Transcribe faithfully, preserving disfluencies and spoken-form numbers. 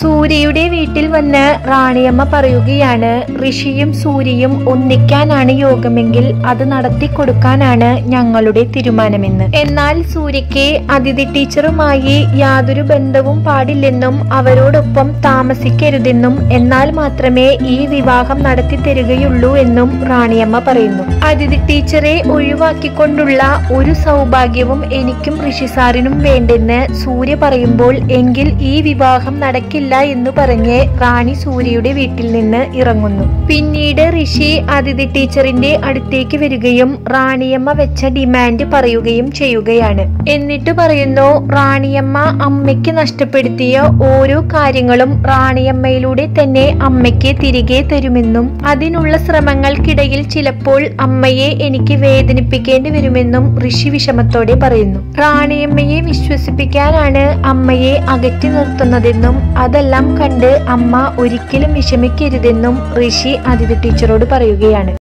സൂര്യയുടെ വീട്ടിൽ വന്ന് റാണിയമ്മ പറയുകയാണ്, ഋഷിയും സൂര്യയും ഒന്നിക്കാനാണ് യോഗമെങ്കിൽ അത് നടത്തി കൊടുക്കാനാണ് ഞങ്ങളുടെ തീരുമാനമെന്ന്. എന്നാൽ സൂര്യയ്ക്ക് അതിഥി ടീച്ചറുമായി യാതൊരു ബന്ധവും പാടില്ലെന്നും അവരോടൊപ്പം താമസിക്കരുതെന്നും എന്നാൽ മാത്രമേ ഈ വിവാഹം നടത്തി തരികയുള്ളൂ എന്നും റാണിയമ്മ പറയുന്നു. അതിഥി ടീച്ചറെ ഒഴിവാക്കിക്കൊണ്ടുള്ള ഒരു സൗഭാഗ്യവും എനിക്കും ഋഷി സാറിനും വേണ്ടെന്ന് സൂര്യ പറയുമ്പോൾ എങ്കിൽ ഈ വിവാഹം നടക്കില്ല എന്ന് പറഞ്ഞ് റാണി സൂര്യയുടെ വീട്ടിൽ നിന്ന് ഇറങ്ങുന്നു. പിന്നീട് ഋഷി അതിഥി ടീച്ചറിന്റെ അടുത്തേക്ക് വരികയും റാണിയമ്മ വെച്ച ഡിമാൻഡ് പറയുകയും ചെയ്യുകയാണ്. എന്നിട്ട് പറയുന്നു, റാണിയമ്മ അമ്മയ്ക്ക് നഷ്ടപ്പെടുത്തിയ ഓരോ കാര്യങ്ങളും റാണിയമ്മയിലൂടെ തന്നെ അമ്മയ്ക്ക് തിരികെ തരുമെന്നും അതിനുള്ള ശ്രമങ്ങൾക്കിടയിൽ ചിലപ്പോൾ അമ്മയെ എനിക്ക് വേദനിപ്പിക്കേണ്ടി വരുമെന്നും ഋഷി വിഷമത്തോടെ പറയുന്നു. റാണിയമ്മയെ വിശ്വസിപ്പിക്കാനാണ് അമ്മയെ അകറ്റി നിർത്തുന്നതെന്നും അതെല്ലാം കണ്ട് അമ്മ ഒരിക്കലും വിഷമിക്കരുതെന്നും ഋഷി അതിഥി ടീച്ചറോട് പറയുകയാണ്.